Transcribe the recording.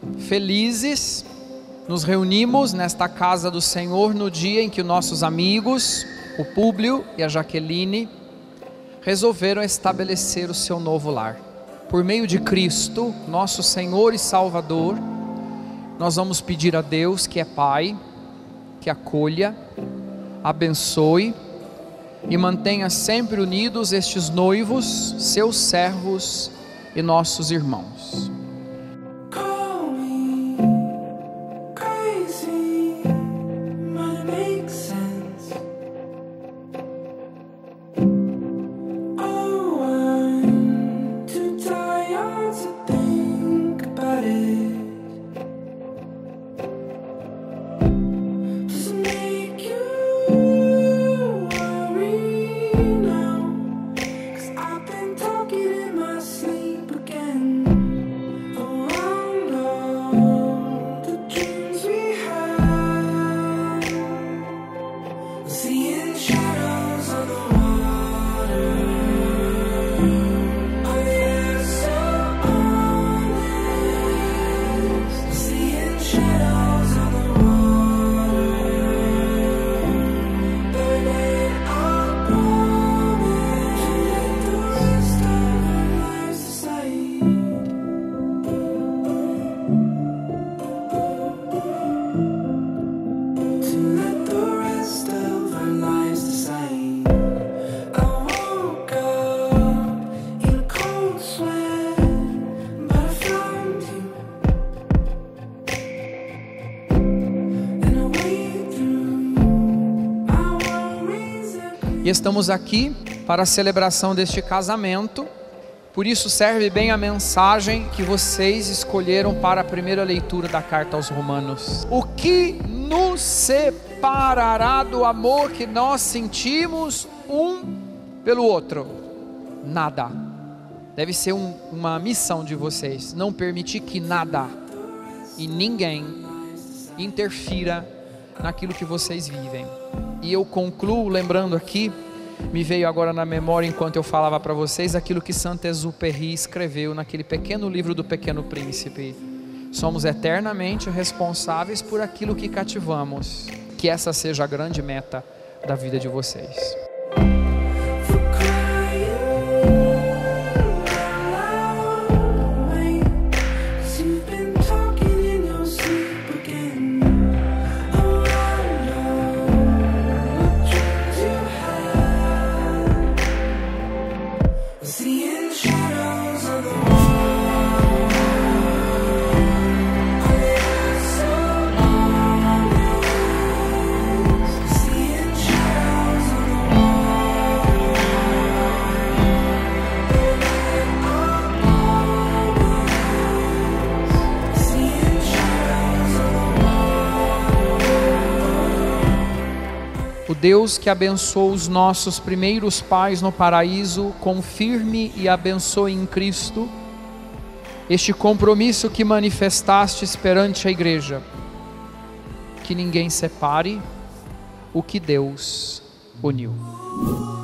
felizes, nos reunimos nesta casa do Senhor no dia em que nossos amigos, o Públio e a Jaqueline, resolveram estabelecer o seu novo lar. Por meio de Cristo, nosso Senhor e Salvador, nós vamos pedir a Deus, que é Pai, que acolha, abençoe e mantenha sempre unidos estes noivos, seus servos e nossos irmãos. E estamos aqui para a celebração deste casamento. Por isso serve bem a mensagem que vocês escolheram para a primeira leitura da carta aos Romanos. O que nos separará do amor que nós sentimos um pelo outro? Nada. Deve ser uma missão de vocês, não permitir que nada e ninguém interfira naquilo que vocês vivem. E eu concluo lembrando aqui, me veio agora na memória enquanto eu falava para vocês, aquilo que Saint-Exupéry escreveu naquele pequeno livro do Pequeno Príncipe. Somos eternamente responsáveis por aquilo que cativamos. Que essa seja a grande meta da vida de vocês. Deus que abençoou os nossos primeiros pais no paraíso, confirme e abençoe em Cristo este compromisso que manifestastes perante a igreja, que ninguém separe o que Deus uniu.